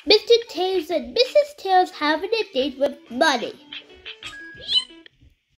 Mr. Tails and Mrs. Tails having a date with Money.